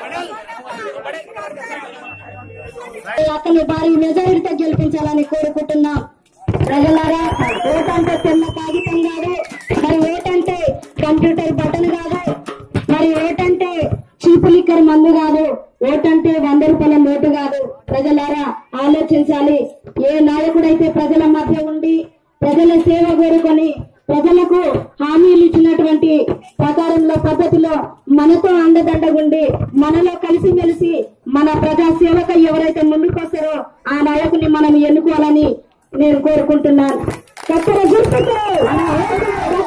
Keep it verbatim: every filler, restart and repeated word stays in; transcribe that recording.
అతని భారీ మెజారిటీతో గెలిపించాలని కోరుకుంటున్నాం. ప్రజలారా, ఓటంటే తెల్ల కాగితం కాదు, మరి ఓటంటే కంప్యూటర్ బటన్ కాదు, మరి ఓటంటే చీపు లిక్కర్ మందు కాదు, ఓటంటే వంద రూపాయల నోటు కాదు. ప్రజలారా ఆలోచించాలి. ఏ నాయకుడైతే ప్రజల మధ్య ఉండి ప్రజల సేవ కోరుకొని ప్రజలకు హామీలు ఇచ్చినటువంటి ప్రకారంలో పద్ధతిలో మనతో అండదండగుండి మనలో కలిసిమెలిసి మన ప్రజా సేవకై ఎవరైతే ముందుకొస్తారో ఆ నాయకుని మనం ఎన్నుకోవాలని నేను కోరుకుంటున్నాను. కత్తెర గుర్తుకు